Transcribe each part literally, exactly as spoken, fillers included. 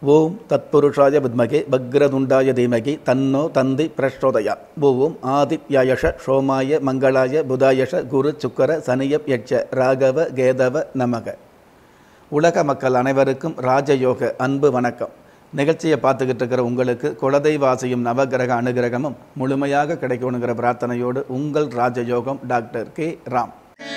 ஓம் தத்புருஷாய வித்மகே பக்ரதுண்டாய தீமகி தன்னோ தந்தி பிரச்சோதயா. ஓம் ஆதித்யாயஷ சோமாய மங்களாய புதாயஷ குரு சுக்கர சனியப் யட்ச ராகவ கேதவ நமக. உலக மக்கள் அனைவருக்கும் ராஜயோக அன்பு வணக்கம். நிகழ்ச்சியை பார்த்துக்கிட்டு இருக்கிற உங்களுக்கு குலதெய்வாசியும் நவகிரக அனுகிரகமும் முழுமையாக கிடைக்கணுங்கிற பிரார்த்தனையோடு உங்கள் ராஜயோகம் டாக்டர் கே ராம்.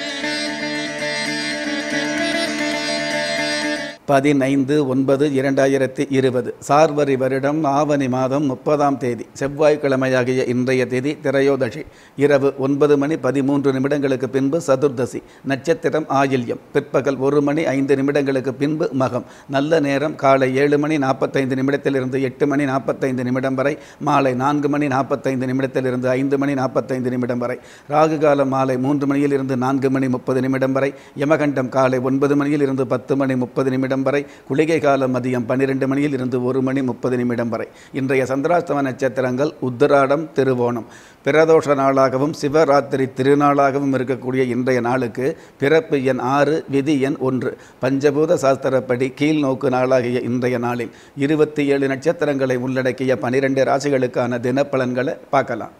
பதினைந்து ஒன்பது இரண்டாயிரத்தி இருபது சார்வரி வருடம் ஆவணி மாதம் முப்பதாம் தேதி செவ்வாய்க்கிழமையாகிய இன்றைய தேதி திரையோதசி. இரவு ஒன்பது மணி பதிமூன்று நிமிடங்களுக்கு பின்பு சதுர்தசி. நட்சத்திரம் ஆயில்யம். பிற்பகல் ஒரு மணி ஐந்து நிமிடங்களுக்கு பின்பு மகம். நல்ல நேரம் காலை ஏழு மணி நாற்பத்தைந்து நிமிடத்திலிருந்து எட்டு மணி நாற்பத்தைந்து நிமிடம் வரை. மாலை நான்கு மணி நாற்பத்தைந்து நிமிடத்திலிருந்து ஐந்து மணி நாற்பத்தைந்து நிமிடம் வரை. ராகு காலம் மாலை மூன்று மணியில் இருந்து நான்கு மணி முப்பது நிமிடம் வரை. யமகண்டம் காலை ஒன்பது மணியில் இருந்து பத்து மணி முப்பது நிமிடம் வரை. குளிகை காலம் மதியம் பன்னிரண்டு மணியில் இருந்து ஒரு மணி முப்பது நிமிடம் வரை. இன்றைய சந்திராஷ்டம நட்சத்திரங்கள் உத்திராடம், திருவோணம். பிரதோஷ நாளாகவும் சிவராத்திரி திருநாளாகவும் இருக்கக்கூடிய இன்றைய நாளுக்கு பிறப்பு எண் ஆறு, விதி எண் ஒன்று. பஞ்சபூத சாஸ்திரப்படி கீழ் நோக்கு நாளாகிய இன்றைய நாளில் இருபத்தி ஏழு நட்சத்திரங்களை உள்ளடக்கிய பனிரெண்டு ராசிகளுக்கான தினப்பலன்களை பார்க்கலாம்.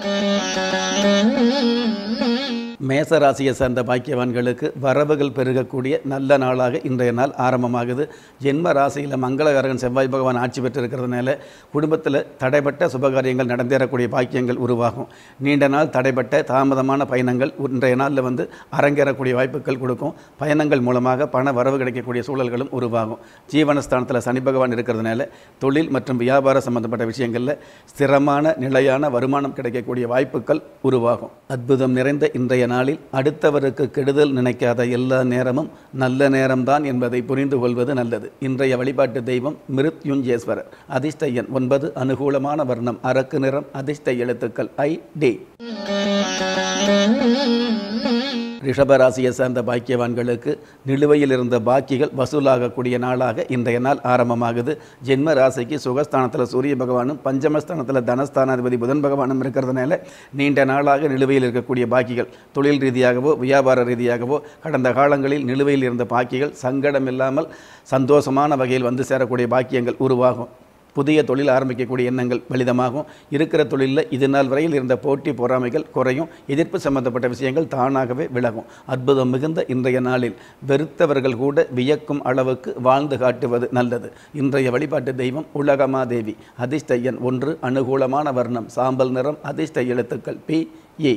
மேச ராசியை சார்ந்த பாக்கியவான்களுக்கு வரவுகள் பெருகக்கூடிய நல்ல நாளாக இன்றைய நாள் ஆரம்பமாகுது. ஜென்ம ராசியில் மங்களகரகன் செவ்வாய் பகவான் ஆட்சி பெற்றிருக்கிறதுனால குடும்பத்தில் தடைப்பட்ட சுபகாரியங்கள் நடந்தேறக்கூடிய பாக்கியங்கள் உருவாகும். நீண்ட நாள் தடைப்பட்ட தாமதமான பயணங்கள் இன்றைய நாளில் வந்து அரங்கேறக்கூடிய வாய்ப்புகள் கொடுக்கும். பயணங்கள் மூலமாக பண வரவு கிடைக்கக்கூடிய சூழல்களும் உருவாகும். ஜீவனஸ்தானத்தில் சனி பகவான் இருக்கிறதுனால தொழில் மற்றும் வியாபார சம்பந்தப்பட்ட விஷயங்களில் ஸ்திரமான நிலையான வருமானம் கிடைக்கக்கூடிய வாய்ப்புகள் உருவாகும். அற்புதம் நிறைந்த இன்றைய நாளில் அடுத்தவருக்கு கெடுதல் நினைக்காத எல்லா நேரமும் நல்ல நேரம்தான் என்பதை புரிந்து கொள்வது நல்லது. இன்றைய வழிபாட்டு தெய்வம் மிருத்யுஞ்சேஸ்வரர். அதிர்ஷ்ட எண் ஒன்பது. அனுகூலமான வர்ணம் அரக்கு நிறம். அதிர்ஷ்ட எழுத்துக்கள் ஐ டி. ரிஷபராசியை சார்ந்த பாக்கியவான்களுக்கு நிலுவையில் இருந்த பாக்கிகள் வசூலாகக்கூடிய நாளாக இன்றைய நாள் ஆரம்பமாகுது. ஜென்ம ராசிக்கு சுகஸ்தானத்தில் சூரிய பகவானும் பஞ்சமஸ்தானத்தில் தனஸ்தானாதிபதி புதன் பகவானும் இருக்கிறதுனால நீண்ட நாளாக நிலுவையில் இருக்கக்கூடிய பாக்கிகள் தொழில் ரீதியாகவோ வியாபார ரீதியாகவோ கடந்த காலங்களில் நிலுவையில் இருந்த பாக்கிகள் சங்கடம் இல்லாமல் சந்தோஷமான வகையில் வந்து சேரக்கூடிய பாக்கியங்கள் உருவாகும். புதிய தொழில் ஆரம்பிக்கக்கூடிய எண்ணங்கள் பலிதமாகும். இருக்கிற தொழிலில் இது நாள் வரையில் இருந்த போட்டி பொறாமைகள் குறையும். எதிர்ப்பு சம்பந்தப்பட்ட விஷயங்கள் தானாகவே விலகும். அற்புதம் மிகுந்த இன்றைய நாளில் வெறுத்தவர்கள் கூட வியக்கும் அளவுக்கு வாழ்ந்து காட்டுவது நல்லது. இன்றைய வழிபாட்டு தெய்வம் உலகமாதேவி. அதிர்ஷ்ட எண் ஒன்று. அனுகூலமான வர்ணம் சாம்பல் நிறம். அதிர்ஷ்ட எழுத்துக்கள் பி ஏ.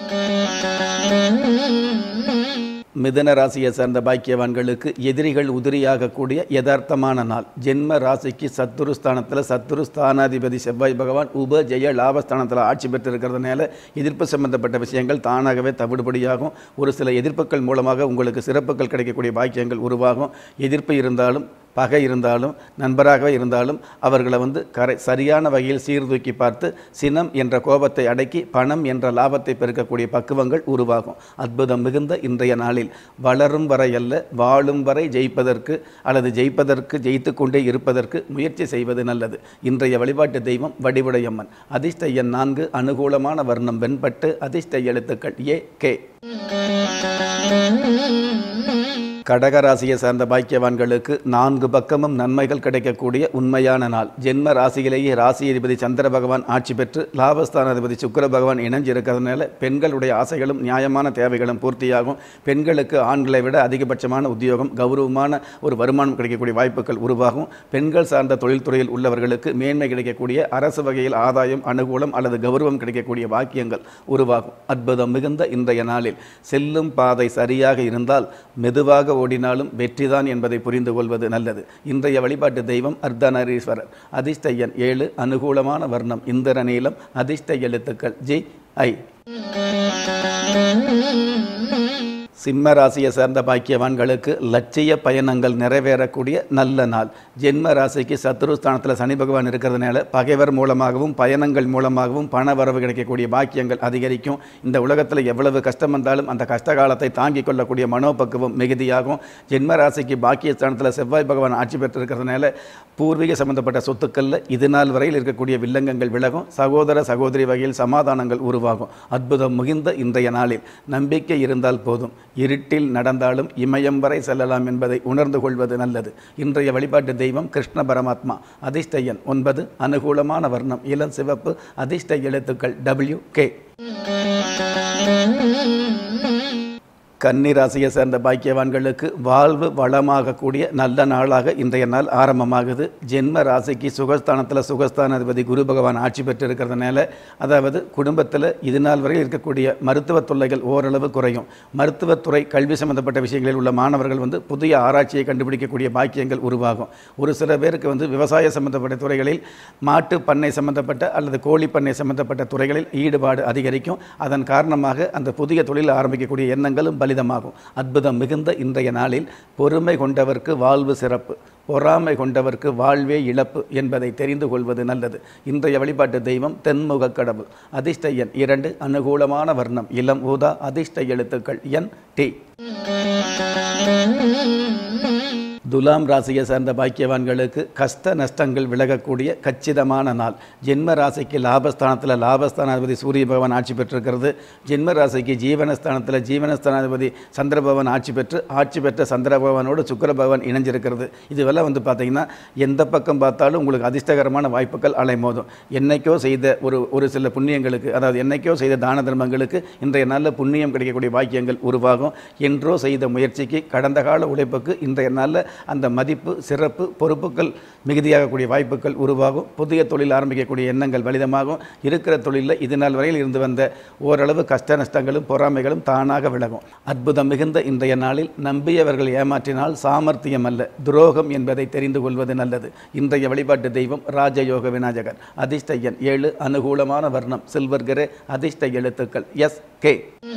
மிதுன ராசியை சேர்ந்த பாக்கியவான்களுக்கு எதிரிகள் உதிரியாகக்கூடிய யதார்த்தமான நாள். ஜென்ம ராசிக்கு சத்துரு ஸ்தானத்தில் சத்துரு ஸ்தானாதிபதி செவ்வாய் பகவான் உப ஜெய லாபஸ்தானத்தில் ஆட்சி பெற்றிருக்கிறதுனால எதிர்ப்பு சம்பந்தப்பட்ட விஷயங்கள் தானாகவே தவிடுபடியாகும். ஒரு சில எதிர்ப்புகள் மூலமாக உங்களுக்கு சிறப்புகள் கிடைக்கக்கூடிய பாக்கியங்கள் உருவாகும். எதிர்ப்பு இருந்தாலும் பகை இருந்தாலும் நண்பராகவே இருந்தாலும் அவர்களை வந்து கரை சரியான வகையில் சீர்தூக்கி பார்த்து சினம் என்ற கோபத்தை அடக்கி பணம் என்ற லாபத்தை பெருக்கக்கூடிய பக்குவங்கள் உருவாகும். அற்புதம் மிகுந்த இன்றைய நாளில் வளரும் வரை அல்ல வாழும் வரை ஜெயிப்பதற்கு அல்லது ஜெயிப்பதற்கு ஜெயித்து கொண்டே இருப்பதற்கு முயற்சி செய்வது நல்லது. இன்றைய வழிபாட்டு தெய்வம் வடிவுடையம்மன். அதிர்ஷ்ட எண் நான்கு. அனுகூலமான வர்ணம் வெண்பட்டு. அதிர்ஷ்ட எழுத்துக்கள் ஏ கே. கடகராசியை சார்ந்த பாக்கியவான்களுக்கு நான்கு பக்கமும் நன்மைகள் கிடைக்கக்கூடிய உண்மையான நாள். ஜென்ம ராசியிலேயே ராசி அதிபதி சந்திர பகவான் ஆட்சி பெற்று லாபஸ்தான அதிபதி சுக்கிர பகவான் இணைஞ்சிருக்கிறதுனால பெண்களுடைய ஆசைகளும் நியாயமான தேவைகளும் பூர்த்தியாகும். பெண்களுக்கு ஆண்களை விட அதிகபட்சமான உத்தியோகம் கௌரவமான ஒரு வருமானம் கிடைக்கக்கூடிய வாய்ப்புகள் உருவாகும். பெண்கள் சார்ந்த தொழில்துறையில் உள்ளவர்களுக்கு மேன்மை கிடைக்கக்கூடிய அரசு வகையில் ஆதாயம் அனுகூலம் அல்லது கௌரவம் கிடைக்கக்கூடிய வாக்கியங்கள் உருவாகும். அற்புதம் மிகுந்த இன்றைய நாளில் செல்லும் பாதை சரியாக இருந்தால் மெதுவாக ஓடினாலும் வெற்றிதான் என்பதை புரிந்து கொள்வது நல்லது. இன்றைய வழிபாட்டு தெய்வம் அர்த்தநாரீஸ்வரர். அதிர்ஷ்ட எண் ஏழு. அனுகூலமான வர்ணம் இந்திர நீலம். அதிர்ஷ்ட எழுத்துக்கள் ஜி ஐ. சிம்ம ராசியை சேர்ந்த பாக்கியவான்களுக்கு லட்சிய பயணங்கள் நிறைவேறக்கூடிய நல்ல நாள். ஜென்ம ராசிக்கு சத்ருஸ்தானத்தில் சனி பகவான் இருக்கிறதுனால பகைவர் மூலமாகவும் பயணங்கள் மூலமாகவும் பண வரவு கிடைக்கக்கூடிய பாக்கியங்கள் அதிகரிக்கும். இந்த உலகத்தில் எவ்வளவு கஷ்டம் வந்தாலும் அந்த கஷ்ட காலத்தை தாங்கிக் கொள்ளக்கூடிய மனோபக்குவம் மிகுதியாகும். ஜென்ம ராசிக்கு பாக்கியஸ்தானத்தில் செவ்வாய் பகவான் ஆட்சி பெற்றிருக்கிறதுனால பூர்வீக சம்பந்தப்பட்ட சொத்துக்களில் இது நாள் வரையில் இருக்கக்கூடிய வில்லங்கங்கள் விலகும். சகோதர சகோதரி வகையில் சமாதானங்கள் உருவாகும். அற்புதம் மிகுந்த இன்றைய நாளில் நம்பிக்கை இருந்தால் போதும் இருட்டில் நடந்தாலும் இமயம் வரை செல்லலாம் என்பதை உணர்ந்து கொள்வது நல்லது. இன்றைய வழிபாட்டு தெய்வம் கிருஷ்ண பரமாத்மா. அதிர்ஷ்ட எண் ஒன்பது. அனுகூலமான வர்ணம் இளம் சிவப்பு. அதிர்ஷ்ட எழுத்துக்கள் டபிள்யூ கே. கன்னி ராசியை சேர்ந்த பாக்கியவான்களுக்கு வாழ்வு வளமாகக்கூடிய நல்ல நாளாக இன்றைய நாள் ஆரம்பமாகுது. ஜென்ம ராசிக்கு சுகஸ்தானத்தில் சுகஸ்தானாதிபதி குரு பகவான் ஆட்சி பெற்று இருக்கிறதுனால, அதாவது குடும்பத்தில் இது நாள் வரை இருக்கக்கூடிய மருத்துவ தொல்லைகள் ஓரளவு குறையும். மருத்துவத்துறை கல்வி சம்பந்தப்பட்ட விஷயங்களில் உள்ள மாணவர்கள் வந்து புதிய ஆராய்ச்சியை கண்டுபிடிக்கக்கூடிய பாக்கியங்கள் உருவாகும். ஒரு சில பேருக்கு வந்து விவசாய சம்பந்தப்பட்ட துறைகளில் மாட்டு பண்ணை சம்பந்தப்பட்ட அல்லது கோழி பண்ணை சம்பந்தப்பட்ட துறைகளில் ஈடுபாடு அதிகரிக்கும். அதன் காரணமாக அந்த புதிய தொழில் ஆரம்பிக்கக்கூடிய எண்ணங்களும் பலிதமாகும். அற்புதம் மிகுந்த இன்றைய நாளில் பொறுமை கொண்டவர்க்கு வாழ்வு சிறப்பு, பொறாமை கொண்டவர்க்கு வாழ்வே இழப்பு என்பதை தெரிந்து கொள்வது நல்லது. இன்றைய வழிபாட்டு தெய்வம் தென்முக கடவுள். அதிர்ஷ்ட எண் இரண்டு. அனுகூலமான வர்ணம் இளம் ஊதா. அதிர்ஷ்ட எழுத்துக்கள் என் டி. துலாம் ராசியை சேர்ந்த பாக்கியவான்களுக்கு கஷ்ட நஷ்டங்கள் விலகக்கூடிய கச்சிதமான நாள். ஜென்ம ராசிக்கு லாபஸ்தானத்தில் லாபஸ்தானாதிபதி சூரிய பகவான் ஆட்சி பெற்றிருக்கிறது. ஜென்ம ராசிக்கு ஜீவனஸ்தானத்தில் ஜீவனஸ்தானாதிபதி சந்திர பகவான் ஆட்சி பெற்று ஆட்சி பெற்ற சந்திர பகவானோடு சுக்கிர பகவான் இணைஞ்சிருக்கிறது. இதுவெல்லாம் வந்து பார்த்திங்கன்னா எந்த பக்கம் பார்த்தாலும் உங்களுக்கு அதிர்ஷ்டகரமான வாய்ப்புகள் அலைமோதும். என்னைக்கோ செய்த ஒரு ஒரு சில புண்ணியங்களுக்கு, அதாவது என்னைக்கோ செய்த தான தர்மங்களுக்கு இன்றைய நாளில் புண்ணியம் கிடைக்கக்கூடிய பாக்கியங்கள் உருவாகும். என்றோ செய்த முயற்சிக்கு, கடந்த கால உழைப்புக்கு இன்றைய நாளில் அந்த மதிப்பு, சிறப்பு, பொறுப்புகள் மிகுதியாகக்கூடிய வாய்ப்புகள் உருவாகும். புதிய தொழில் ஆரம்பிக்கக்கூடிய எண்ணங்கள் பலிதமாகும். இருக்கிற தொழிலில் இது நாள் வரையில் இருந்து வந்த ஓரளவு கஷ்ட நஷ்டங்களும் பொறாமைகளும் தானாக விலகும். அற்புதம் மிகுந்த இன்றைய நாளில் நம்பியவர்கள் ஏமாற்றினால் சாமர்த்தியம் அல்ல துரோகம் என்பதை தெரிந்து கொள்வது நல்லது. இன்றைய வழிபாட்டு தெய்வம் ராஜயோக விநாயகர். அதிர்ஷ்ட எண் ஏழு. அனுகூலமான வர்ணம் சில்வர் கிரே. அதிர்ஷ்ட எழுத்துக்கள் எஸ் கே.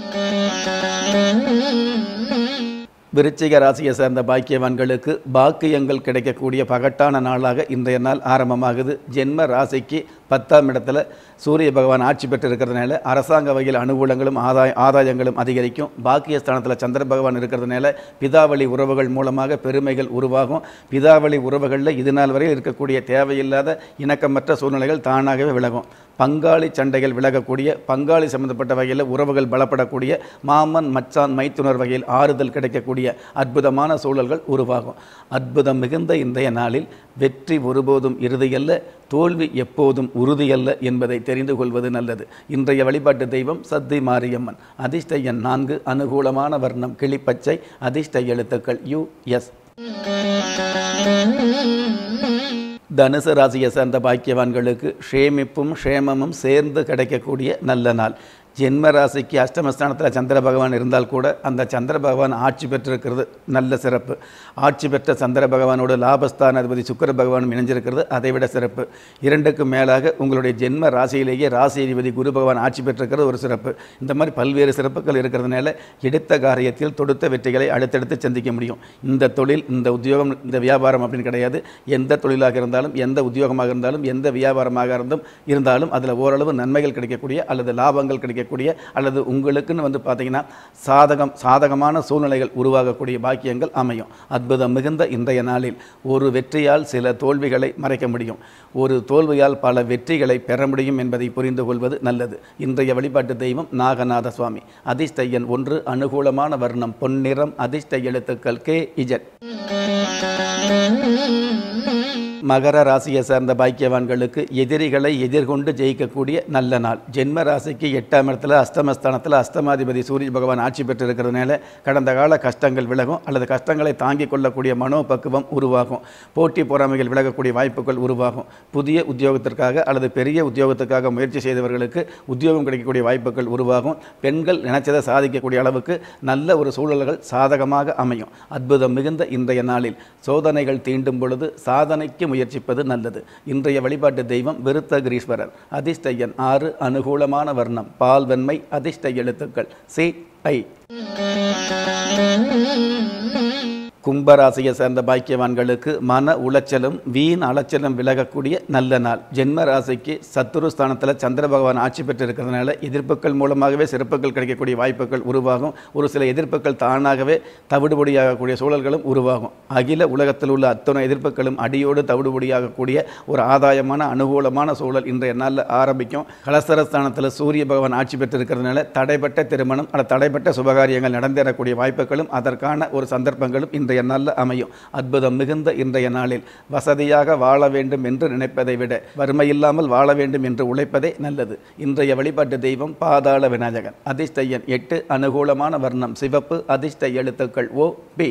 விருச்சிக ராசியை சேர்ந்த பாக்கியவான்களுக்கு பாக்கியங்கள் கிடைக்கக்கூடிய பகட்டான நாளாக இன்றைய நாள் ஆரம்பமாகுது. ஜென்ம ராசிக்கு பத்தாம் இடத்துல சூரிய பகவான் ஆட்சி பெற்று இருக்கிறதுனால அரசாங்க வகையில் அனுகூலங்களும் ஆதாய ஆதாயங்களும் அதிகரிக்கும். பாக்கியஸ்தானத்தில் சந்திர பகவான் இருக்கிறதுனால பிதாவளி உறவுகள் மூலமாக பெருமைகள் உருவாகும். பிதாவளி உறவுகளில் இது நாள் வரையில் இருக்கக்கூடிய தேவையில்லாத இணக்கமற்ற சூழ்நிலைகள் தானாகவே விலகும். பங்காளி சண்டைகள் விலகக்கூடிய, பங்காளி சம்பந்தப்பட்ட வகையில் உறவுகள் பலப்படக்கூடிய, மாமன் மச்சான் மைத்துனர் வகையில் ஆறுதல் கிடைக்கக்கூடிய அற்புதமான சூழல்கள் உருவாகும். அற்புதம் மிகுந்த இன்றைய நாளில் வெற்றி ஒருபோதும் இறுதியல்ல, தோல்வி எப்போதும் உறுதியல்ல என்பதை தெரிந்து கொள்வது நல்லது. இன்றைய வழிபாட்டு தெய்வம் சத்தி மாரியம்மன். அதிர்ஷ்ட எண் நான்கு. அனுகூலமான வர்ணம் கிளிப்பச்சை. அதிர்ஷ்ட எழுத்துக்கள் யு எஸ். தனுசு ராசியை சேர்ந்த பாக்கியவான்களுக்கு ஷேமிப்பும் ஷேமமும் சேர்ந்து கிடைக்கக்கூடிய நல்ல நாள். ஜென்ம ராசிக்கு அஷ்டமஸ்தானத்தில் சந்திர பகவான் இருந்தால் கூட அந்த சந்திர பகவான் ஆட்சி பெற்றிருக்கிறது நல்ல சிறப்பு. ஆட்சி பெற்ற சந்திர பகவானோடு லாபஸ்தான அதிபதி சுக்கிர பகவானும் இணைஞ்சிருக்கிறது அதைவிட சிறப்பு. இரண்டுக்கும் மேலாக உங்களுடைய ஜென்ம ராசியிலேயே ராசி அதிபதி குரு பகவான் ஆட்சி பெற்றிருக்கிறது ஒரு சிறப்பு. இந்த மாதிரி பல்வேறு சிறப்புகள் இருக்கிறதுனால எடுத்த காரியத்தில் தொடுத்த வெற்றிகளை அடுத்தடுத்து சந்திக்க முடியும். இந்த தொழில், இந்த உத்தியோகம், இந்த வியாபாரம் அப்படின்னு கிடையாது. எந்த தொழிலாக இருந்தாலும், எந்த உத்தியோகமாக இருந்தாலும், எந்த வியாபாரமாக இருந்தும் இருந்தாலும் அதில் ஓரளவு நன்மைகள் கிடைக்கக்கூடிய அல்லது லாபங்கள் கிடைக்க கூடிய அல்லது உங்களுக்குன்னு வந்து பார்த்தீங்கன்னா சாதகம் சாதகமான சூழ்நிலைகள் உருவாகக்கூடிய பாக்கியங்கள் அமையும். அற்புதம் மிகுந்த இன்றைய நாளில் ஒரு வெற்றியால் சில தோல்விகளை மறைக்க முடியும், ஒரு தோல்வியால் பல வெற்றிகளை பெற முடியும் என்பதை புரிந்து கொள்வது நல்லது. இன்றைய வழிபாட்டு தெய்வம் நாகநாத சுவாமி. அதிர்ஷ்ட எண் ஒன்று. அனுகூலமான வர்ணம் பொன்னிறம். அதிர்ஷ்ட எழுத்துக்கள் கே இஜட். மகர ராசியை சேர்ந்த பாக்கியவான்களுக்கு எதிரிகளை எதிர்கொண்டு ஜெயிக்கக்கூடிய நல்ல நாள். ஜென்ம ராசிக்கு எட்டாம் இடத்துல அஷ்டமஸ்தானத்தில் அஷ்டமாதிபதி சூரிய பகவான் ஆட்சி பெற்றிருக்கிறதுனால கடந்த கால கஷ்டங்கள் விலகும் அல்லது கஷ்டங்களை தாங்கிக் கொள்ளக்கூடிய மனோபக்குவம் உருவாகும். போட்டி பொறாமைகள் விலகக்கூடிய வாய்ப்புகள் உருவாகும். புதிய உத்தியோகத்திற்காக அல்லது பெரிய உத்தியோகத்துக்காக முயற்சி செய்தவர்களுக்கு உத்தியோகம் கிடைக்கக்கூடிய வாய்ப்புகள் உருவாகும். பெண்கள் நினைச்சதை சாதிக்கக்கூடிய அளவுக்கு நல்ல ஒரு சூழல்கள் சாதகமாக அமையும். அற்புதம் மிகுந்த இன்றைய நாளில் சோதனைகள் தீண்டும் பொழுது சாதனைக்கு முயற்சிப்பது நல்லது. இன்றைய வழிபாட்டு தெய்வம் விருத்தகிரீஸ்வரர். அதிர்ஷ்ட எண் ஆறு. அனுகூலமான வர்ணம் பால் வெண்மை. அதிர்ஷ்ட எழுத்துக்கள் சி ஐ. கும்பராசியை சேர்ந்த பாக்கியவான்களுக்கு மன உளைச்சலும் வீண் அலைச்சலும் விலகக்கூடிய நல்ல நாள். ஜென்ம ராசிக்கு சத்துரு ஸ்தானத்தில் சந்திர பகவான் ஆட்சி பெற்று இருக்கிறதுனால எதிர்ப்புகள் மூலமாகவே சிறப்புகள் கிடைக்கக்கூடிய வாய்ப்புகள் உருவாகும். ஒரு சில எதிர்ப்புகள் தானாகவே தவிடுபடியாகக்கூடிய சூழல்களும் உருவாகும். அகில உலகத்தில் உள்ள அத்தனை எதிர்ப்புகளும் அடியோடு தவிடுபடியாகக்கூடிய ஒரு ஆதாயமான அனுகூலமான சூழல் இன்றைய நாளில் ஆரம்பிக்கும். கலஸ்தர ஸ்தானத்தில் சூரிய பகவான் ஆட்சி பெற்று இருக்கிறதுனால தடைப்பட்ட திருமணம் அல்லது தடைப்பட்ட சுபகாரியங்கள் நடந்தேறக்கூடிய வாய்ப்புகளும் அதற்கான ஒரு சந்தர்ப்பங்களும் இன்றைய நாளில் அமையும். அற்புதம் மிகுந்த இன்றைய நாளில் வசதியாக வாழ வேண்டும் என்று நினைப்பதை விட வறுமையில்லாமல் வாழ வேண்டும் என்று உழைப்பதே நல்லது. இன்றைய வழிபாட்டு தெய்வம் பாதாள விநாயகன். அதிர்ஷ்ட எண் எட்டு. அனுகூலமான வர்ணம் சிவப்பு. அதிர்ஷ்ட எழுத்துக்கள் ஓ பி.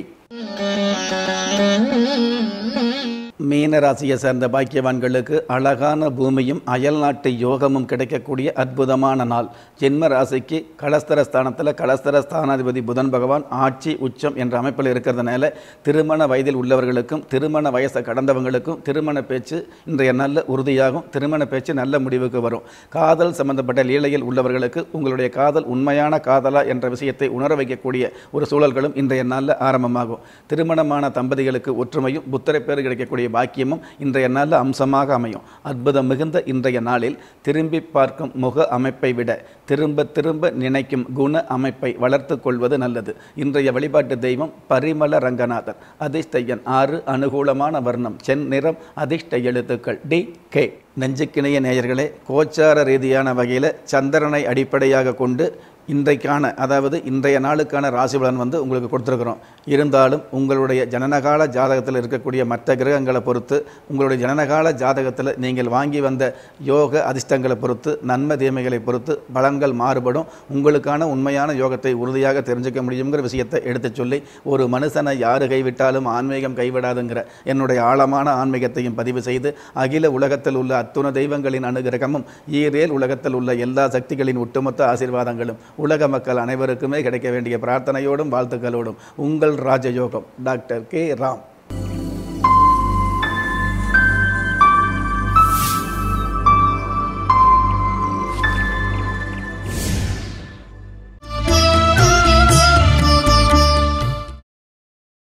மீன ராசியை சேர்ந்த பாக்கியவான்களுக்கு அழகான பூமியும் அயல்நாட்டு யோகமும் கிடைக்கக்கூடிய அற்புதமான நாள். ஜென்ம ராசிக்கு கலஸ்தர ஸ்தானத்தில் கலஸ்தர ஸ்தானாதிபதி புதன் பகவான் ஆட்சி உச்சம் என்ற அமைப்பில் இருக்கிறதுனால திருமண வயதில் உள்ளவர்களுக்கும் திருமண வயசை கடந்தவங்களுக்கும் திருமண பேச்சு இன்றைய நல்ல உறுதியாகும். திருமண பேச்சு நல்ல முடிவுக்கு வரும். காதல் சம்பந்தப்பட்ட லீலையில் உள்ளவர்களுக்கு உங்களுடைய காதல் உண்மையான காதலா என்ற விஷயத்தை உணர வைக்கக்கூடிய ஒரு சூழல்களும் இன்றைய நாளில் ஆரம்பமாகும். திருமணமான தம்பதிகளுக்கு ஒற்றுமையும் புத்திர பேறு கிடைக்கக்கூடிய பாக்கியமும் இன்றைய நாளில் அம்சமாக அமையும். அற்புதம் மிகுந்த இன்றைய நாளில் திரும்பி பார்க்கும் முக அமைப்பை விட திரும்ப திரும்ப நினைக்கும் குண அமைப்பை வளர்த்து கொள்வது நல்லது. இன்றைய வழிபாட்டு தெய்வம் பரிமள ரங்கநாதர். அதிர்ஷ்ட எண் ஆறு. அனுகூலமான வர்ணம் சென் நிறம். அதிர்ஷ்ட எழுத்துக்கள் டி கே. நெஞ்சுக்கிணைய நேயர்களே, கோச்சார ரீதியான வகையில் சந்திரனை அடிப்படையாக கொண்டு இன்றைக்கான அதாவது இன்றைய நாளுக்கான ராசி பலன் வந்து உங்களுக்கு கொடுத்துருக்குறோம். இருந்தாலும் உங்களுடைய ஜனனகால ஜாதகத்தில் இருக்கக்கூடிய மற்ற கிரகங்களை பொறுத்து உங்களுடைய ஜனனகால ஜாதகத்தில் நீங்கள் வாங்கி வந்த யோக அதிர்ஷ்டங்களை பொறுத்து நன்மை தீமைகளை பொறுத்து பலன்கள் மாறுபடும். உங்களுக்கான உண்மையான யோகத்தை உறுதியாக தெரிஞ்சுக்க முடியுங்கிற விஷயத்தை எடுத்து சொல்லி ஒரு மனுஷனை யாரு கைவிட்டாலும் ஆன்மீகம் கைவிடாதுங்கிற என்னுடைய ஆழமான ஆன்மீகத்தையும் பதிவு செய்து அகில உலகத்தில் உள்ள அத்துண தெய்வங்களின் அனுகிரகமும் ஈரேல் உலகத்தில் உள்ள எல்லா சக்திகளின் ஒட்டுமொத்த ஆசீர்வாதங்களும் உலக மக்கள் அனைவருக்குமே கிடைக்க வேண்டிய பிரார்த்தனையோடும் வாழ்த்துக்களோடும் உங்கள் ராஜயோகம் டாக்டர் கே ராம்.